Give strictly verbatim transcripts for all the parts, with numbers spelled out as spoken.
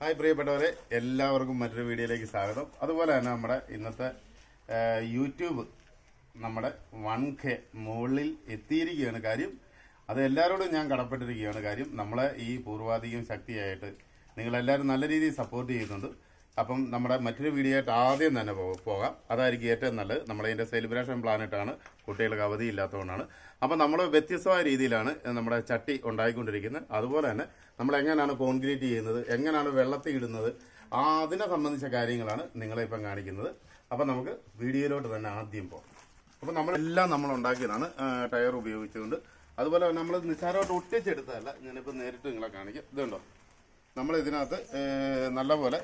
Hi പ്രിയപ്പെട്ടവരെ, എല്ലാവർക്കും മറ്റൊരു വീഡിയോയിലേക്ക് സ്വാഗതം. അതുപോലെ തന്നെ നമ്മുടെ ഇന്നത്തെ യൂട്യൂബ് നമ്മുടെ വൺ കെ മുകളിൽ എത്തിയിരിക്കുകയാണ്. കാര്യം അത് എല്ലാവരോടും ഞാൻ കടപ്പെട്ടിരിക്കുകയാണ്. കാര്യം നമ്മളെ ഈ പൂർവാധികം ശക്തിയായിട്ട് നിങ്ങളെല്ലാവരും നല്ല രീതിയിൽ സപ്പോർട്ട് ചെയ്യുന്നുണ്ട്. അപ്പം നമ്മുടെ മറ്റൊരു വീഡിയോ ആയിട്ട് ആദ്യം തന്നെ പോകാം. അതായിരിക്കും ഏറ്റവും നല്ലത്. നമ്മളതിൻ്റെ സെലിബ്രേഷൻ പ്ലാനിട്ടാണ്, കുട്ടികൾക്ക് അവധി ഇല്ലാത്തതുകൊണ്ടാണ്. അപ്പം നമ്മൾ വ്യത്യസ്തമായ രീതിയിലാണ് നമ്മുടെ ചട്ടി ഉണ്ടായിക്കൊണ്ടിരിക്കുന്നത്. അതുപോലെ തന്നെ നമ്മൾ എങ്ങനെയാണ് കോൺക്രീറ്റ് ചെയ്യുന്നത്, എങ്ങനെയാണ് വെള്ളത്തിൽ ഇടുന്നത്, ആ അതിനെ സംബന്ധിച്ച കാര്യങ്ങളാണ് നിങ്ങളെ ഇപ്പം കാണിക്കുന്നത്. അപ്പം നമുക്ക് വീഡിയോയിലോട്ട് തന്നെ ആദ്യം പോകാം. അപ്പം നമ്മളെല്ലാം നമ്മൾ ഉണ്ടാക്കിയതാണ് ടയർ ഉപയോഗിച്ചുകൊണ്ട്. അതുപോലെ നമ്മൾ നിസ്സാരമായിട്ട് ഒട്ടിച്ചെടുത്തതല്ല, ഞാനിപ്പോൾ നേരിട്ട് നിങ്ങളെ കാണിക്കാം. ഇതുണ്ടോ, നമ്മൾ ഇതിനകത്ത് നല്ലപോലെ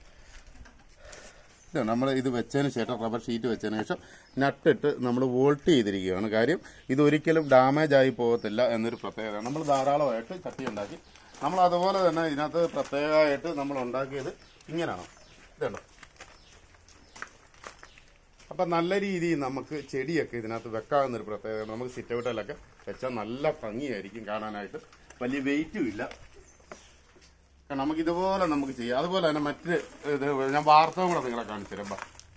നമ്മൾ ഇത് വെച്ചതിന് ശേഷം റബ്ബർ ഷീറ്റ് വെച്ചതിന് ശേഷം നട്ടിട്ട് നമ്മൾ വോൾട്ട് ചെയ്തിരിക്കുകയാണ്. കാര്യം ഇതൊരിക്കലും ഡാമേജ് ആയി പോകത്തില്ല എന്നൊരു പ്രത്യേകത. നമ്മൾ ധാരാളമായിട്ട് ചട്ടി ഉണ്ടാക്കി. നമ്മൾ അതുപോലെ തന്നെ ഇതിനകത്ത് പ്രത്യേകമായിട്ട് നമ്മൾ ഉണ്ടാക്കിയത് ഇങ്ങനെയാണ്. ഇതുണ്ടോ, അപ്പം നല്ല രീതിയിൽ നമുക്ക് ചെടിയൊക്കെ ഇതിനകത്ത് വെക്കാവുന്നൊരു പ്രത്യേകത. നമുക്ക് സിറ്റ് ഔട്ടിലൊക്കെ വെച്ചാൽ നല്ല ഭംഗിയായിരിക്കും കാണാനായിട്ട്. വലിയ വെയിറ്റും ഇല്ല. നമുക്ക് ഇതുപോലെ നമുക്ക് ചെയ്യാം. അതുപോലെ തന്നെ മറ്റ് ഇത് ഞാൻ വാർത്തകളും കൂടെ നിങ്ങളെ കാണിച്ചു തരാം.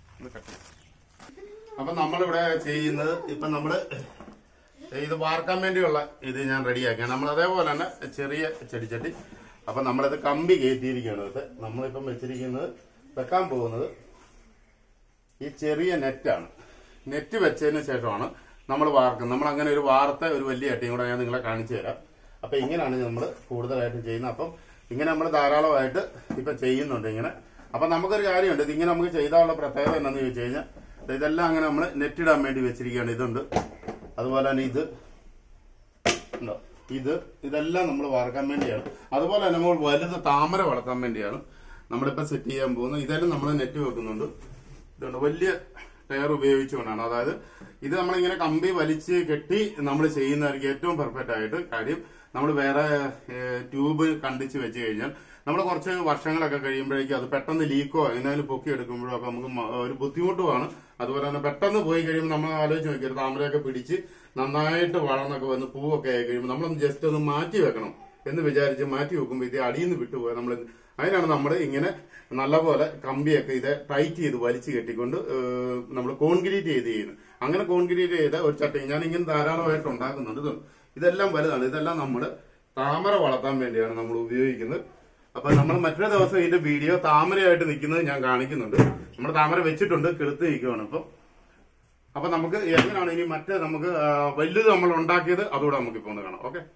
അപ്പം നമ്മളിവിടെ ചെയ്യുന്നത് ഇപ്പം നമ്മൾ ഇത് വാർക്കാൻ വേണ്ടിയുള്ള ഇത് ഞാൻ റെഡിയാക്കിയാണ്. നമ്മൾ അതേപോലെ തന്നെ ചെറിയ ചെടിച്ചട്ടി. അപ്പം നമ്മളിത് കമ്പി കയറ്റിയിരിക്കുകയാണ്. ഇത് നമ്മളിപ്പം വെച്ചിരിക്കുന്നത് വെക്കാൻ പോകുന്നത് ഈ ചെറിയ നെറ്റാണ്. നെറ്റ് വെച്ചതിന് ശേഷമാണ് നമ്മൾ വാർക്കുന്നത്. നമ്മൾ അങ്ങനെ ഒരു വാർത്ത ഒരു വലിയ ചട്ടിയും കൂടെ ഞാൻ നിങ്ങളെ കാണിച്ചു തരാം. അപ്പം ഇങ്ങനെയാണ് നമ്മൾ കൂടുതലായിട്ടും ചെയ്യുന്നത്. അപ്പം ഇങ്ങനെ നമ്മൾ ധാരാളമായിട്ട് ഇപ്പം ചെയ്യുന്നുണ്ട് ഇങ്ങനെ. അപ്പം നമുക്കൊരു കാര്യമുണ്ട്, ഇതിങ്ങനെ നമുക്ക് ചെയ്താലുള്ള പ്രത്യേകത എന്താണെന്ന് ചോദിച്ചു കഴിഞ്ഞാൽ ഇതെല്ലാം അങ്ങനെ നമ്മൾ നെറ്റിടാൻ വേണ്ടി വെച്ചിരിക്കുകയാണ്. ഇതുണ്ട്, അതുപോലെ തന്നെ ഇത് ഉണ്ടോ, ഇത് ഇതെല്ലാം നമ്മൾ വറക്കാൻ വേണ്ടിയാണ്. അതുപോലെ തന്നെ നമ്മൾ വലുത് താമര വളർത്താൻ വേണ്ടിയാണ് നമ്മളിപ്പോൾ സെറ്റ് ചെയ്യാൻ പോകുന്നത്. ഇതെല്ലാം നമ്മൾ നെറ്റ് വെക്കുന്നുണ്ട്. ഇതുണ്ട്, വലിയ ടയർ ഉപയോഗിച്ചുകൊണ്ടാണ്. അതായത് ഇത് നമ്മളിങ്ങനെ കമ്പി വലിച്ച് കെട്ടി നമ്മൾ ചെയ്യുന്നതായിരിക്കും ഏറ്റവും പെർഫെക്റ്റ് ആയിട്ട്. കാര്യം നമ്മൾ വേറെ ട്യൂബ് കണ്ടിച്ച് വെച്ച് കഴിഞ്ഞാൽ നമ്മൾ കുറച്ച് വർഷങ്ങളൊക്കെ കഴിയുമ്പോഴേക്കും അത് പെട്ടെന്ന് ലീക്കോ എങ്ങനെയാലും പൊക്കി എടുക്കുമ്പോഴോ ഒക്കെ നമുക്ക് ഒരു ബുദ്ധിമുട്ടുമാണ്. അതുപോലെ തന്നെ പെട്ടെന്ന് പോയി കഴിയുമ്പോൾ നമ്മൾ ആലോചിച്ച് നോക്കിയത് താമരയൊക്കെ പിടിച്ച് നന്നായിട്ട് വളർന്നൊക്കെ വന്ന് പൂവൊക്കെ ആയി കഴിയുമ്പോൾ നമ്മളൊന്ന് ജസ്റ്റ് ഒന്ന് മാറ്റി വെക്കണം എന്ന് വിചാരിച്ച് മാറ്റി വെക്കുമ്പോൾ ഇത് അടിയിൽ നിന്ന് വിട്ടുപോയാൽ നമ്മൾ അതിനാണ് നമ്മൾ ഇങ്ങനെ നല്ലപോലെ കമ്പിയൊക്കെ ഇത് ടൈറ്റ് ചെയ്ത് വലിച്ചു കെട്ടിക്കൊണ്ട് നമ്മൾ കോൺക്രീറ്റ് ചെയ്ത് ചെയ്യുന്നത്. അങ്ങനെ കോൺക്രീറ്റ് ചെയ്ത ഒരു ചട്ടി ഞാൻ ഇങ്ങനെ ധാരാളമായിട്ട് ഉണ്ടാക്കുന്നുണ്ട്. ഇതെല്ലാം വലുതാണ്. ഇതെല്ലാം നമ്മൾ താമര വളർത്താൻ വേണ്ടിയാണ് നമ്മൾ ഉപയോഗിക്കുന്നത്. അപ്പൊ നമ്മൾ മറ്റൊരു ദിവസം ഇതിന്റെ വീഡിയോ താമരയായിട്ട് നിൽക്കുന്നത് ഞാൻ കാണിക്കുന്നുണ്ട്. നമ്മൾ താമര വെച്ചിട്ടുണ്ട്, കിളുത്ത് നിൽക്കുകയാണ് ഇപ്പം. അപ്പൊ നമുക്ക് എങ്ങനെയാണ് ഇനി മറ്റേ നമുക്ക് വലുത് നമ്മൾ ഉണ്ടാക്കിയത് അതുകൂടെ നമുക്ക് ഇപ്പോൾ ഒന്ന് കാണാം. ഓക്കെ,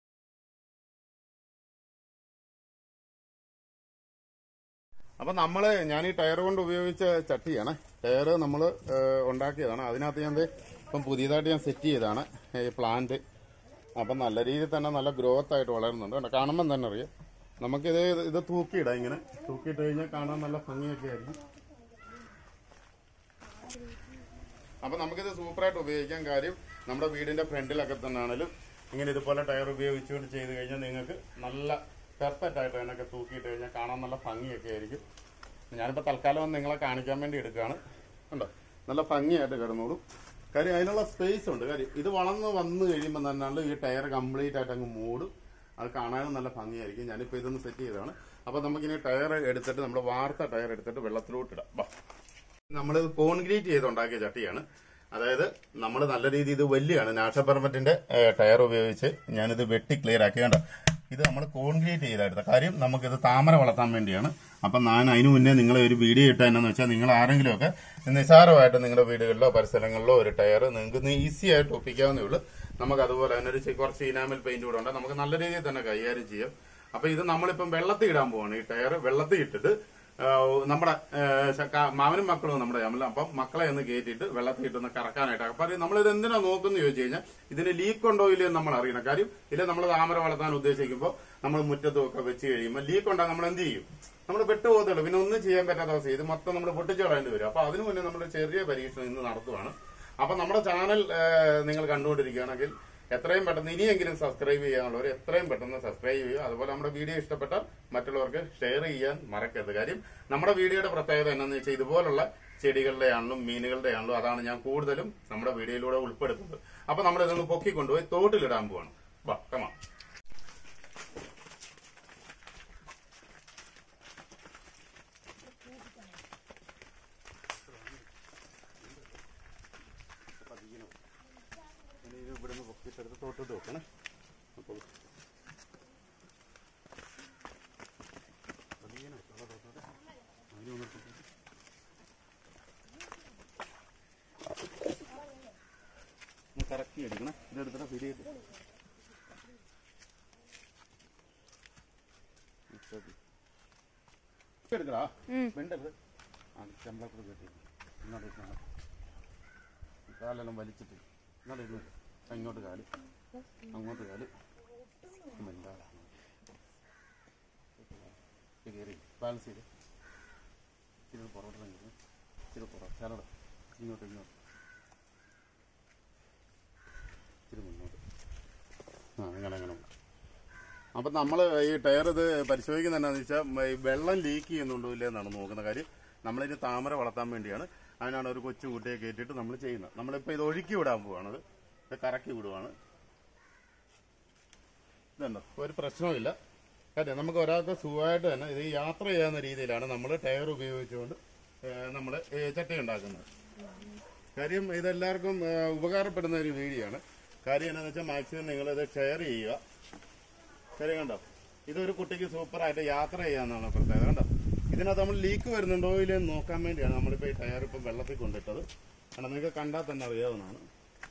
അപ്പൊ നമ്മള് ഞാൻ ഈ ടയർ കൊണ്ട് ഉപയോഗിച്ച ചട്ടിയാണ്. ടയർ നമ്മൾ ഉണ്ടാക്കിയതാണ്. അതിനകത്ത് ഞാൻ ഇപ്പം പുതിയതായിട്ട് ഞാൻ സെറ്റ് ചെയ്തതാണ് പ്ലാന്റ്. അപ്പം നല്ല രീതിയിൽ തന്നെ നല്ല ഗ്രോത്ത് ആയിട്ട് വളരുന്നുണ്ട്. കാണുമ്പം തന്നെ അറിയാം. നമുക്കിത് ഇത് തൂക്കിയിടാം. ഇങ്ങനെ തൂക്കിയിട്ട് കഴിഞ്ഞാൽ കാണാൻ നല്ല ഭംഗിയൊക്കെ ആയിരിക്കും. അപ്പം നമുക്കിത് സൂപ്പറായിട്ട് ഉപയോഗിക്കാൻ. കാര്യം നമ്മുടെ വീടിന്റെ ഫ്രണ്ടിലൊക്കെ തന്നെ ആണെങ്കിലും ഇങ്ങനെ ഇതുപോലെ ടയർ ഉപയോഗിച്ചുകൊണ്ട് ചെയ്ത് കഴിഞ്ഞാൽ നിങ്ങൾക്ക് നല്ല പെർഫെക്റ്റ് ആയിട്ട് അതിനൊക്കെ തൂക്കിയിട്ട് കഴിഞ്ഞാൽ കാണാൻ നല്ല ഭംഗിയൊക്കെ ആയിരിക്കും. ഞാനിപ്പോൾ തൽക്കാലം നിങ്ങളെ കാണിക്കാൻ വേണ്ടി എടുക്കുകയാണ്. ഉണ്ടോ, നല്ല ഭംഗിയായിട്ട് കിടന്നോളും. കാര്യം അതിനുള്ള സ്പേസ് ഉണ്ട്. കാര്യം ഇത് വളർന്ന് വന്നു കഴിയുമ്പോൾ തന്നെയാണ് ഈ ടയർ കംപ്ലീറ്റ് ആയിട്ട് അങ്ങ് മൂടും. അത് കാണാനും നല്ല ഭംഗിയായിരിക്കും. ഞാനിപ്പോൾ ഇതൊന്ന് സെറ്റ് ചെയ്തതാണ്. അപ്പോൾ നമുക്കിനി ടയർ എടുത്തിട്ട് നമ്മൾ വാർത്ത ടയർ എടുത്തിട്ട് വെള്ളത്തിലോട്ട് ഇടാം. നമ്മളിത് കോൺക്രീറ്റ് ചെയ്തുണ്ടാക്കിയ ചട്ടിയാണ്. അതായത് നമ്മൾ നല്ല രീതിയിൽ ഇത് വലിയാണ് നാഷണൽ പെർമിറ്റിന്റെ ടയർ ഉപയോഗിച്ച് ഞാനിത് വെട്ടി ക്ലിയർ ആക്കി. കണ്ടോ, ഇത് നമ്മൾ കോൺക്രീറ്റ് ചെയ്തെടുത്ത കാര്യം നമുക്കിത് താമര വളർത്താൻ വേണ്ടിയാണ്. അപ്പം ഞാൻ അതിന് മുന്നേ നിങ്ങളെ ഒരു വീഡിയോ ഇട്ടാൽ എന്നാന്ന് വെച്ചാൽ നിങ്ങൾ ആരെങ്കിലുമൊക്കെ നിസ്സാരമായിട്ട് നിങ്ങളുടെ വീടുകളിലോ പരിസരങ്ങളിലോ ഒരു ടയർ നിങ്ങൾക്ക് ഈസി ആയിട്ട് ഒപ്പിക്കാവുന്നേ ഉള്ളൂ. നമുക്ക് അതുപോലെ തന്നെ ഒരു കുറച്ച് ഇനാമൽ പെയിന്റ് കൂടെ ഉണ്ട്. നമുക്ക് നല്ല രീതിയിൽ തന്നെ കൈകാര്യം ചെയ്യാം. അപ്പൊ ഇത് നമ്മളിപ്പം വെള്ളത്തിൽ ഇടാൻ പോവാണ്. ഈ ടയർ വെള്ളത്തിൽ ഇട്ടിട്ട് നമ്മുടെ മാമനും മക്കളും നമ്മുടെ അമ്മ അപ്പം മക്കളെ ഒന്ന് കയറ്റിയിട്ട് വെള്ളത്തിൽ ഇട്ടൊന്ന് കറക്കാനായിട്ട്. അപ്പൊ നമ്മളിത് എന്തിനാ നോക്കുന്നത് ചോദിച്ചു കഴിഞ്ഞാൽ ഇതിന് ലീക്ക് ഉണ്ടോ ഇല്ലയോ നമ്മൾ അറിയണം. കാര്യം ഇല്ല, നമ്മൾ താമര വളർത്താൻ ഉദ്ദേശിക്കുമ്പോൾ നമ്മൾ മുറ്റത്തും ഒക്കെ വെച്ച് കഴിയുമ്പോൾ ലീക്ക് ഉണ്ടാകും നമ്മൾ എന്ത് ചെയ്യും? നമ്മൾ പെട്ടുപോകത്തുള്ളൂ. പിന്നെ ഒന്നും ചെയ്യാൻ പറ്റാത്ത അവസ്ഥ. ഇത് മൊത്തം നമ്മൾ പൊട്ടിച്ചു കളയേണ്ടി വരും. അപ്പൊ അതിനു മുന്നേ നമ്മൾ ചെറിയ പരീക്ഷണം ഇന്ന് നടത്തുവാണ്. അപ്പൊ നമ്മുടെ ചാനൽ നിങ്ങൾ കണ്ടുകൊണ്ടിരിക്കുകയാണെങ്കിൽ എത്രയും പെട്ടെന്ന് ഇനിയെങ്കിലും സബ്സ്ക്രൈബ് ചെയ്യാനുള്ളവർ എത്രയും പെട്ടെന്ന് സബ്സ്ക്രൈബ് ചെയ്യുക. അതുപോലെ നമ്മുടെ വീഡിയോ ഇഷ്ടപ്പെട്ടാൽ മറ്റുള്ളവർക്ക് ഷെയർ ചെയ്യാൻ മറക്കരുത്. കാര്യം നമ്മുടെ വീഡിയോയുടെ പ്രത്യേകത എന്താണെന്ന് വെച്ചാൽ ഇതുപോലുള്ള ചെടികളുടെ ആണെങ്കിലും മീനുകളുടെ ആണെങ്കിലും അതാണ് ഞാൻ കൂടുതലും നമ്മുടെ വീഡിയോയിലൂടെ ഉൾപ്പെടുത്തുന്നത്. അപ്പൊ നമ്മൾ ഇതൊന്ന് പൊക്കിക്കൊണ്ടുപോയി തോട്ടിലിടാൻ പോവാണ്. വാ, കമാ. കുറച്ചെടുത്ത് തോട്ടിട്ട് വെക്കണേ. അപ്പോൾ കറക്കി അടിക്കണം. ഇതെടുത്തിട്ട് പിടിയിട്ട് എടുക്കടാ. വെണ്ടത് ആ ചെമ്പളക്കൂടെ കെട്ടി ഇങ്ങോട്ട് കാലെല്ലാം വലിച്ചിട്ട് ഇങ്ങോട്ട് ഇരുന്ന് ഇങ്ങോട്ട് കാല് അങ്ങോട്ട് കാല് കയറി ബാലൻസ് ചെയ്ത് ഇച്ചിരി പുറകോട്ട് തന്നെ ഇച്ചിരി പുറം ചരട ഇങ്ങോട്ട് ഇങ്ങോട്ട് ഇച്ചിരി മുന്നോട്ട് ആ അങ്ങനെ അങ്ങനെ. അപ്പം നമ്മൾ ഈ ടയർ ഇത് പരിശോധിക്കുന്നത് എന്താണെന്ന് വെച്ചാൽ ഈ വെള്ളം ലീക്ക് ചെയ്യുന്നുണ്ടോ ഇല്ലേ എന്നാണ് നോക്കുന്ന കാര്യം. നമ്മളിത് താമര വളർത്താൻ വേണ്ടിയാണ്. അതിനാണ് ഒരു കൊച്ചു കുട്ടിയെ കയറ്റിയിട്ട് നമ്മൾ ചെയ്യുന്നത്. നമ്മളിപ്പോൾ ഇത് ഒഴുക്കി വിടാൻ പോവാണത്. ഇത് കറക്കി വിടുവാണ്. ഇതുണ്ടോ, ഒരു പ്രശ്നവുമില്ല. കാര്യം നമുക്ക് ഒരാൾക്ക് സുഖമായിട്ട് തന്നെ ഇത് യാത്ര ചെയ്യാവുന്ന രീതിയിലാണ് നമ്മൾ ടയർ ഉപയോഗിച്ചുകൊണ്ട് നമ്മൾ ചട്ടി ഉണ്ടാക്കുന്നത്. കാര്യം ഇതെല്ലാവർക്കും ഉപകാരപ്പെടുന്ന ഒരു വീഡിയോ ആണ്. കാര്യം എന്താണെന്ന് വെച്ചാൽ മാക്സിമം നിങ്ങളിത് ഷെയർ ചെയ്യുക. ശരി, കണ്ടോ, ഇതൊരു കുട്ടിക്ക് സൂപ്പറായിട്ട് യാത്ര ചെയ്യാമെന്നാണ് പ്രത്യേകത. കണ്ടോ, ഇതിനകത്ത് നമ്മൾ ലീക്ക് വരുന്നുണ്ടോ ഇല്ലെന്ന് നോക്കാൻ വേണ്ടിയാണ് നമ്മളിപ്പോൾ ഈ ടയർ ഇപ്പം വെള്ളത്തിൽ കൊണ്ടിട്ടത്. കാരണം നിങ്ങൾക്ക് കണ്ടാൽ തന്നെ അറിയാവുന്നതാണ്.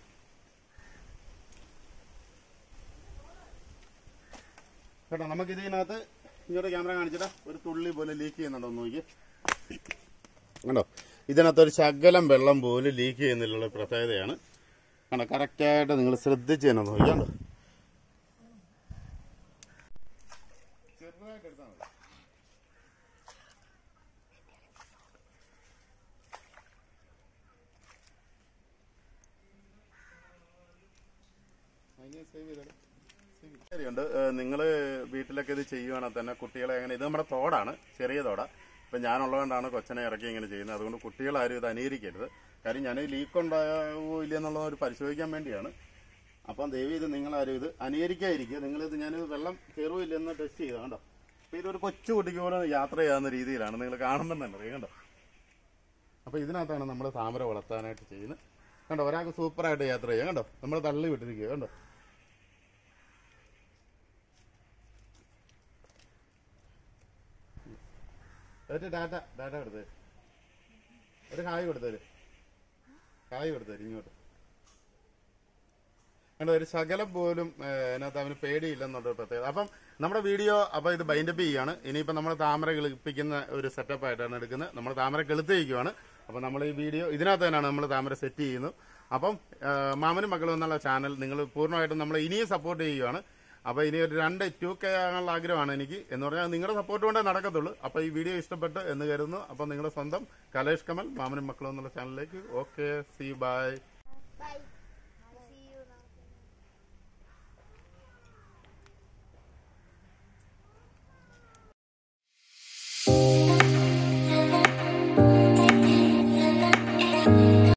കേട്ടോ, നമുക്ക് ഇതിനകത്ത് ഇങ്ങോട്ട് ക്യാമറ കാണിച്ചിട്ടാ ഒരു തുള്ളി പോലെ ലീക്ക് ചെയ്യുന്നുണ്ടോ എന്ന് നോക്കി. കണ്ടോ, ഇതിനകത്തൊരു ശകലം വെള്ളം പോലും ലീക്ക് ചെയ്യുന്നില്ല പ്രത്യേകതയാണ്. കണ്ടോ, കറക്റ്റായിട്ട് നിങ്ങൾ ശ്രദ്ധിച്ച് തന്നെ നോക്കിയാണ്ടോ. ചെറുതായിട്ട് എടുത്താൽ മതി. ശരിയുണ്ട്. നിങ്ങൾ വീട്ടിലൊക്കെ ഇത് ചെയ്യുവാണെങ്കിൽ തന്നെ കുട്ടികളെ എങ്ങനെ, ഇത് നമ്മുടെ തോടാണ്, ചെറിയ തോടാ. ഇപ്പം ഞാനുള്ളതുകൊണ്ടാണ് കൊച്ചനെ ഇറക്കി ഇങ്ങനെ ചെയ്യുന്നത്. അതുകൊണ്ട് കുട്ടികളാരും ഇത് അനുകരിക്കരുത്. കാര്യം ഞാൻ ലീക്ക് ഉണ്ടാവോ ഇല്ലെന്നുള്ളത് ഒരു പരിശോധിക്കാൻ വേണ്ടിയാണ്. അപ്പം ദയവ് ഇത് നിങ്ങളാരും ഇത് അനുകരിക്കാതിരിക്കുക. നിങ്ങളിത് ഞാനിത് വെള്ളം കയറുമോ ഇല്ലെന്ന് ടെസ്റ്റ് ചെയ്താൽ കണ്ടോ. അപ്പം ഇതൊരു കൊച്ചു കുട്ടിക്ക് പോലെ യാത്ര ചെയ്യാവുന്ന രീതിയിലാണ് നിങ്ങൾ കാണുമ്പോൾ തന്നെ അറിയാം. കണ്ടോ, അപ്പോൾ ഇതിനകത്താണ് നമ്മൾ താമര വളർത്താനായിട്ട് ചെയ്യുന്നത്. കണ്ടോ, ഒരാൾക്ക് സൂപ്പറായിട്ട് യാത്ര ചെയ്യാം. കണ്ടോ, നമ്മൾ തള്ളി വിട്ടിരിക്കുക. കണ്ടോ, എന്നിട്ട് ഡാറ്റ ഡാറ്റ കൊടുത്തേ, ഒരു കായ് കൊടുത്തേര്, കായ് കൊടുത്തേര് ഇങ്ങോട്ട്. കണ്ടോ, ഒരു ശകലം പോലും അതിനകത്ത് അവന് പേടിയില്ലെന്നുള്ള പ്രത്യേകത. അപ്പം നമ്മുടെ വീഡിയോ അപ്പോൾ ഇത് ബൈൻഡപ്പ് ചെയ്യുകയാണ്. ഇനിയിപ്പോൾ നമ്മൾ താമര കിളിപ്പിക്കുന്ന ഒരു സെറ്റപ്പ് ആയിട്ടാണ് എടുക്കുന്നത്. നമ്മൾ താമര കിളുത്തിരിക്കുകയാണ്. അപ്പം നമ്മൾ ഈ വീഡിയോ ഇതിനകത്ത് തന്നെയാണ് നമ്മൾ താമര സെറ്റ് ചെയ്യുന്നത്. അപ്പം മാമനും മക്കളും എന്നുള്ള ചാനൽ നിങ്ങൾ പൂർണ്ണമായിട്ടും നമ്മൾ ഇനിയും സപ്പോർട്ട് ചെയ്യുകയാണ്. അപ്പോൾ ഇനി ഒരു രണ്ട് ടു കെ ആകാനുള്ള ആഗ്രഹമാണ് എനിക്ക്. എന്ന് പറഞ്ഞാൽ നിങ്ങളുടെ സപ്പോർട്ട് കൊണ്ടേ നടക്കത്തുള്ളൂ. അപ്പോൾ ഈ വീഡിയോ ഇഷ്ടപ്പെട്ട് എന്ന് കരുതുന്നു. അപ്പോൾ നിങ്ങളുടെ സ്വന്തം കലേഷ് കമൽ മാമനും മക്കളും എന്നുള്ള ചാനലിലേക്ക് ഓക്കെ, സി ബൈ. Bye.